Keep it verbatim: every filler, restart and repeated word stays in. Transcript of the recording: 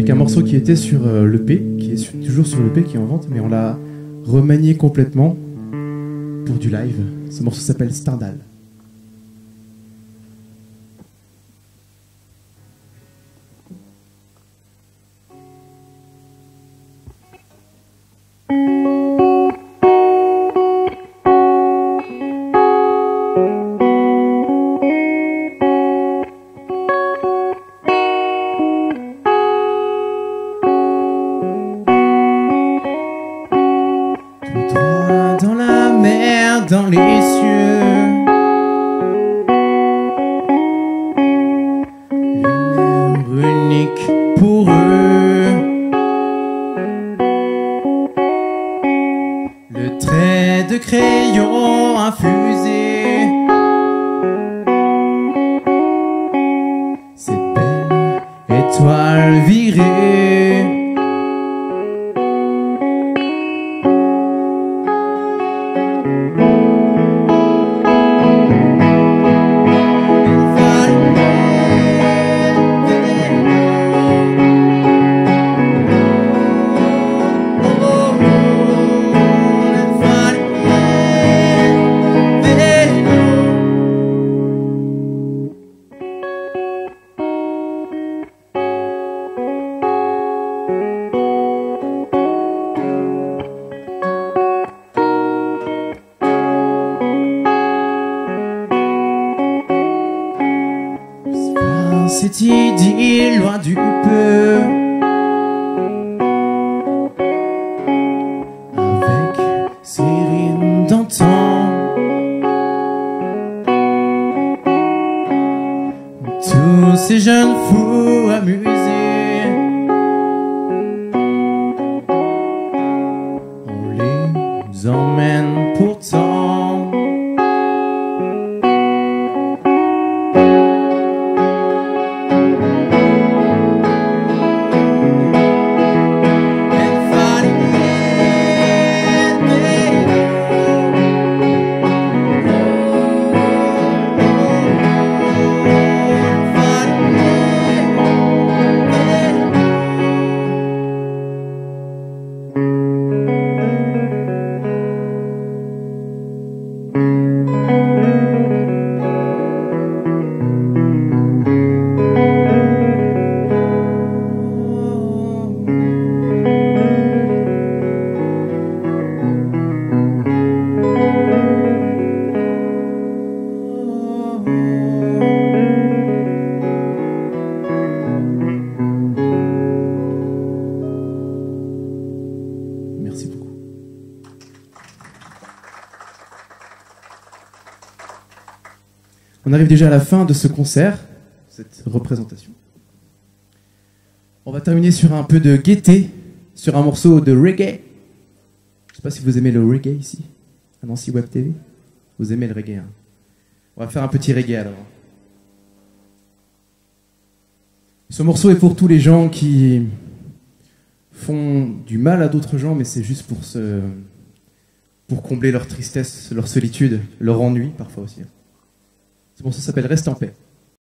avec un morceau qui était sur euh, l'E P, qui est sur- toujours sur l'E P, qui est en vente, mais on l'a remanié complètement pour du live. Ce morceau s'appelle Stendhal. Dans la mer, dans les cieux, une heure unique pour eux. Le trait de crayon infusé, cette belle étoile virée. Cette idylle loin du peu, avec ses rimes d'antan, tous ces jeunes fous amusés, on les emmène pourtant. Merci beaucoup. On arrive déjà à la fin de ce concert, cette représentation. On va terminer sur un peu de gaieté, sur un morceau de reggae. Je ne sais pas si vous aimez le reggae ici, à Nancy Web T V. Vous aimez le reggae, hein? On va faire un petit reggae alors. Ce morceau est pour tous les gens qui font du mal à d'autres gens, mais c'est juste pour, se... pour combler leur tristesse, leur solitude, leur ennui parfois aussi. Ce morceau s'appelle Reste en paix.